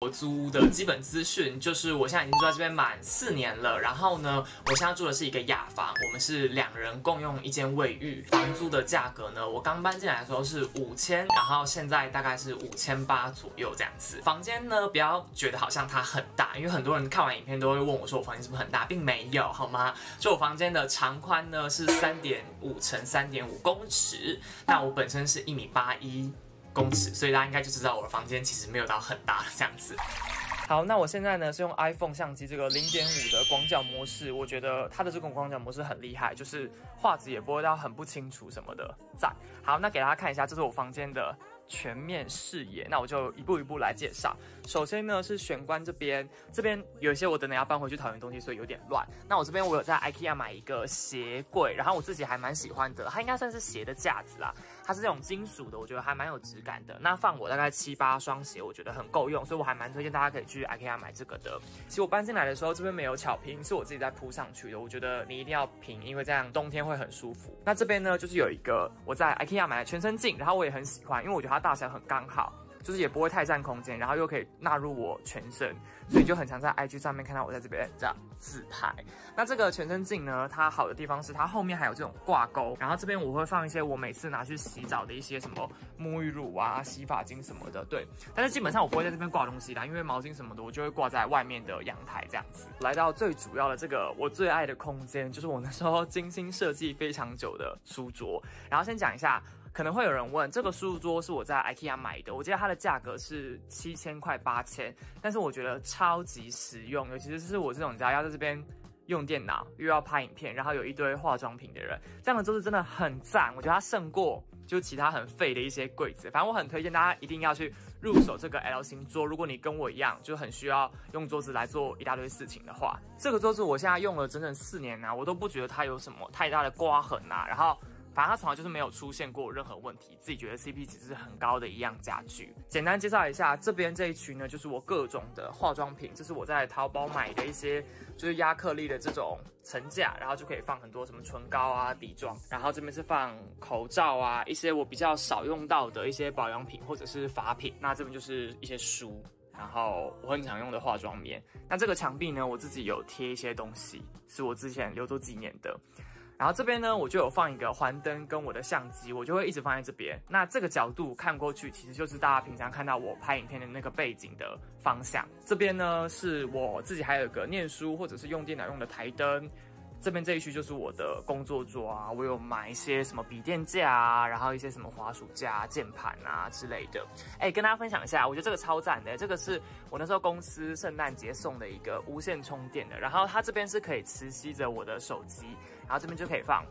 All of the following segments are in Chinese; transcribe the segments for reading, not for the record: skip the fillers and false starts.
我租屋的基本资讯，就是我现在已经住在这边满4年了。然后呢，我现在住的是一个雅房，我们是2人共用一间卫浴。房租的价格呢，我刚搬进来的时候是5000，然后现在大概是5800左右这样子。房间呢，不要觉得好像它很大，因为很多人看完影片都会问我说我房间是不是很大，并没有，好吗？就我房间的长宽呢是3.5乘3.5公尺，那我本身是1.81米公尺，所以大家应该就知道我的房间其实没有到很大这样子。好，那我现在呢是用 iPhone 相机这个0.5的广角模式，我觉得它的这种广角模式很厉害，就是画质也不会到很不清楚什么的，赞。好，那给大家看一下，这是我房间的全面视野，那我就一步一步来介绍。首先呢是玄关这边有一些我等等要搬回去桃园的东西，所以有点乱。那我这边我有在 IKEA 买一个鞋柜，然后我自己还蛮喜欢的，它应该算是鞋的架子啦，它是这种金属的，我觉得还蛮有质感的。那放我大概7、8双鞋，我觉得很够用，所以我还蛮推荐大家可以去 IKEA 买这个的。其实我搬进来的时候，这边没有巧拼，是我自己在铺上去的。我觉得你一定要拼，因为这样冬天会很舒服。那这边呢，就是有一个我在 IKEA 买的全身镜，然后我也很喜欢，因为我觉得它大小很刚好。就是也不会太占空间，然后又可以纳入我全身，所以就很常在 IG 上面看到我在这边这样自拍。那这个全身镜呢，它好的地方是它后面还有这种挂钩，然后这边我会放一些我每次拿去洗澡的一些什么沐浴乳啊、洗发精什么的，对。但是基本上我不会在这边挂东西啦，因为毛巾什么的我就会挂在外面的阳台这样子。来到最主要的这个我最爱的空间，就是我那时候精心设计非常久的书桌。然后先讲一下。可能会有人问，这个书桌是我在 IKEA 买的，我记得它的价格是7000块8000，但是我觉得超级实用，尤其是我这种家要在这边用电脑又要拍影片，然后有一堆化妆品的人，这样的桌子真的很赞，我觉得它胜过就其他很废的一些柜子。反正我很推荐大家一定要去入手这个 L 型桌，如果你跟我一样就很需要用桌子来做一大堆事情的话，这个桌子我现在用了整整4年啊，我都不觉得它有什么太大的刮痕啊，然后反正它从来就是没有出现过任何问题，自己觉得 CP 值是很高的一样家具。简单介绍一下，这边这一区呢，就是我各种的化妆品，这是我在淘宝买的一些就是亚克力的这种层架，然后就可以放很多什么唇膏啊、底妆，然后这边是放口罩啊，一些我比较少用到的一些保养品或者是发品，那这边就是一些书。然后我很常用的化妆棉，那这个墙壁呢，我自己有贴一些东西，是我之前留作纪念的。然后这边呢，我就有放一个环灯跟我的相机，我就会一直放在这边。那这个角度看过去，其实就是大家平常看到我拍影片的那个背景的方向。这边呢，是我自己还有一个念书或者是用电脑用的台灯。这边这一区就是我的工作桌啊，我有买一些什么笔电架啊，然后一些什么滑鼠架、键盘啊之类的。跟大家分享一下，我觉得这个超赞的，这个是我那时候公司圣诞节送的一个无线充电的，然后它这边是可以磁吸着我的手机，然后这边就可以放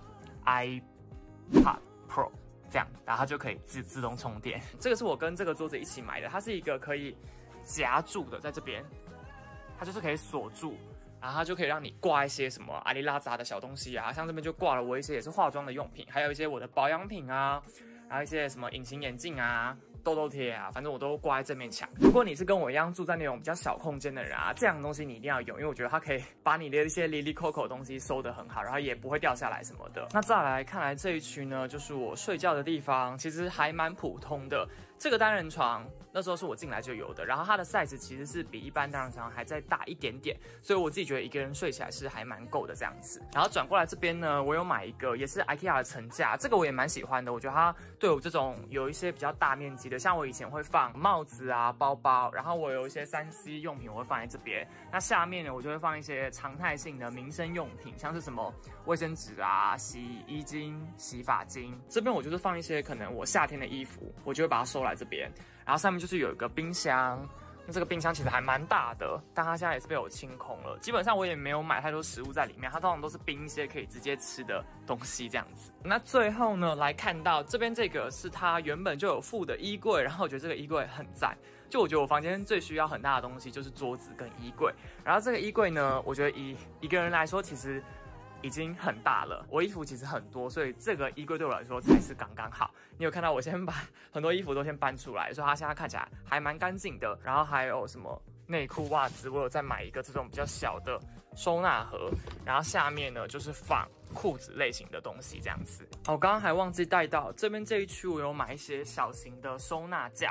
iPad Pro 这样，然后它就可以自动充电。这个是我跟这个桌子一起买的，它是一个可以夹住的，在这边，它就是可以锁住。然后它就可以让你挂一些什么阿里拉杂的小东西啊，像这边就挂了我一些也是化妆的用品，还有一些我的保养品啊，然后一些什么隐形眼镜啊、痘痘贴啊，反正我都挂在正面墙。如果你是跟我一样住在那种比较小空间的人啊，这样的东西你一定要有，因为我觉得它可以把你的一些离离扣扣的东西收得很好，然后也不会掉下来什么的。那再来看来这一区呢，就是我睡觉的地方，其实还蛮普通的。这个单人床那时候是我进来就有的，然后它的 size 其实是比一般单人床还再大一点点，所以我自己觉得一个人睡起来是还蛮够的这样子。然后转过来这边呢，我有买一个也是 IKEA 的层架，这个我也蛮喜欢的，我觉得它对我这种有一些比较大面积的，像我以前会放帽子啊、包包，然后我有一些3C 用品我会放在这边。那下面呢，我就会放一些常态性的民生用品，像是什么卫生纸啊、洗衣精、洗发精。这边我就是放一些可能我夏天的衣服，我就会把它收来这边。然后上面就是有一个冰箱，那这个冰箱其实还蛮大的，但它现在也是被我清空了。基本上我也没有买太多食物在里面，它通常都是冰一些可以直接吃的东西这样子。那最后呢，来看到这边这个是它原本就有附的衣柜，然后我觉得这个衣柜很赞。就我觉得我房间最需要很大的东西就是桌子跟衣柜，然后这个衣柜呢，我觉得以一个人来说其实已经很大了，我衣服其实很多，所以这个衣柜对我来说才是刚刚好。你有看到我先把很多衣服都先搬出来，所以它现在看起来还蛮干净的。然后还有什么内裤、袜子，我有再买一个这种比较小的收纳盒，然后下面呢就是放裤子类型的东西这样子。我刚刚还忘记带到这边这一区，我有买一些小型的收纳架。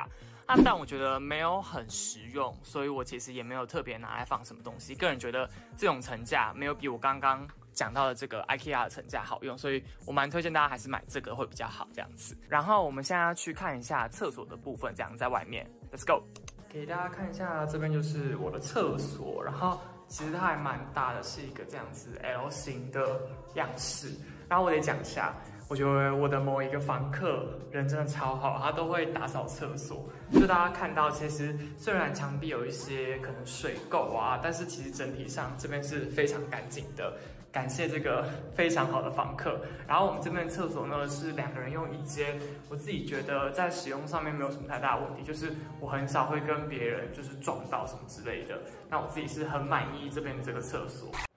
但我觉得没有很实用，所以我其实也没有特别拿来放什么东西。个人觉得这种层架没有比我刚刚讲到的这个 IKEA 的层架好用，所以我蛮推荐大家还是买这个会比较好这样子。然后我们现在要去看一下厕所的部分，这样在外面 ，Let's go。给大家看一下，这边就是我的厕所，然后其实它还蛮大的，是一个这样子 L 型的样式。然后我得讲一下，我觉得我的某一个房客人真的超好，他都会打扫厕所。就大家看到，其实虽然墙壁有一些可能水垢啊，但是其实整体上这边是非常干净的。感谢这个非常好的房客。然后我们这边的厕所呢是2个人用1间，我自己觉得在使用上面没有什么太大的问题，就是我很少会跟别人就是撞到什么之类的。那我自己是很满意这边的这个厕所。